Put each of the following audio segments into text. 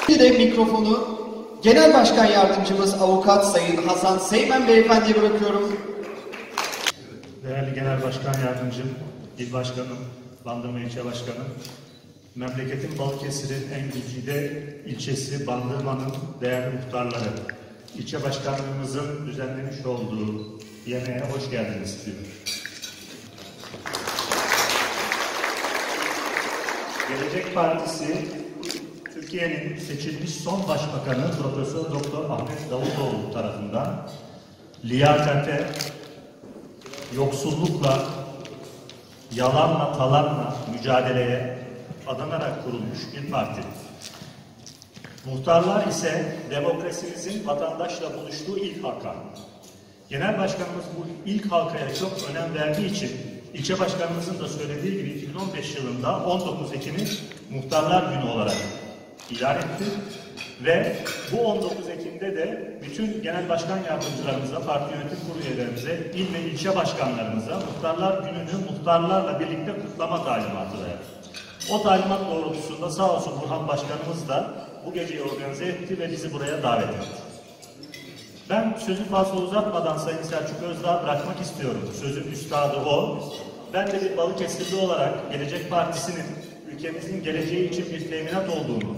Şimdi de mikrofonu Genel Başkan Yardımcımız Avukat Sayın Hasan Seymen Beyefendi'ye bırakıyorum. Değerli Genel Başkan Yardımcım, İl Başkanım, Bandırma İlçe Başkanım, memleketin Balıkesir'in en güzide ilçesi Bandırma'nın değerli muhtarları, ilçe başkanlığımızın düzenlemiş olduğu yemeğe hoş geldiniz diyorum. Gelecek Partisi, Türkiye'nin seçilmiş son başbakanı Profesör Doktor Ahmet Davutoğlu tarafından liyakate, yoksullukla, yalanla, talanla mücadeleye adanarak kurulmuş bir parti. Muhtarlar ise demokrasimizin vatandaşla buluştuğu ilk halka. Genel Başkanımız bu ilk halkaya çok önem verdiği için ilçe başkanımızın da söylediği gibi 2015 yılında 19 Ekim'i Muhtarlar Günü olarak ilan etti ve bu 19 Ekim'de de bütün genel başkan yardımcılarımıza, parti yönetim kurulu üyelerimize, il ve ilçe başkanlarımıza Muhtarlar Günü'nü muhtarlarla birlikte kutlama talimatı verdi. O talimat doğrultusunda sağ olsun Burhan Başkanımız da bu geceyi organize etti ve bizi buraya davet etti. Ben sözü fazla uzatmadan Sayın Selçuk Özdağ'a bırakmak istiyorum. Sözün üstadı o. Ben de bir Balıkesirli olarak Gelecek Partisi'nin ülkemizin geleceği için bir teminat olduğunu,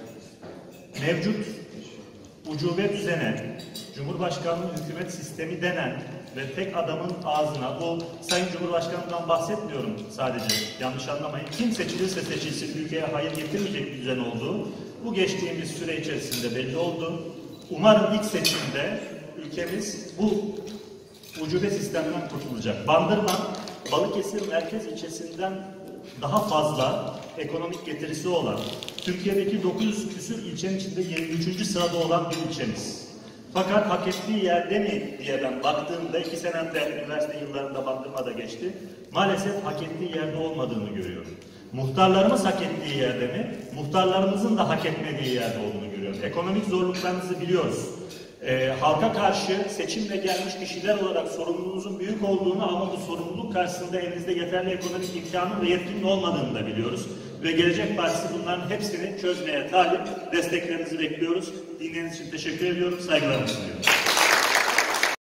mevcut ucube düzene, Cumhurbaşkanlığı hükümet sistemi denen ve tek adamın ağzına, bu Sayın Cumhurbaşkanı'ndan bahsetmiyorum sadece, yanlış anlamayın, kim seçilirse seçilsin ülkeye hayır getirmeyecek bir düzen olduğu, bu geçtiğimiz süre içerisinde belli oldu. Umarım ilk seçimde ülkemiz bu ucube sistemden kurtulacak. Bandırma, Balıkesir merkez ilçesinden daha fazla ekonomik getirisi olan, Türkiye'deki 900 küsur ilçenin içinde 23. sırada olan bir ilçemiz. Fakat hak ettiği yerde mi diye ben baktığımda, 2 senemde üniversite yıllarında Bandırma'da geçti, maalesef hak ettiği yerde olmadığını görüyorum. Muhtarlarımız hak ettiği yerde mi? Muhtarlarımızın da hak etmediği yerde olduğunu görüyorum. Ekonomik zorluklarınızı biliyoruz. Halka karşı seçimle gelmiş kişiler olarak sorumluluğunuzun büyük olduğunu ama bu sorumluluk karşısında elinizde yeterli ekonomik imkanın ve yetkinin olmadığını da biliyoruz. Ve Gelecek Partisi bunların hepsini çözmeye talip, desteklerinizi bekliyoruz. Dinlediğiniz için teşekkür ediyorum, saygılarımı sunuyorum.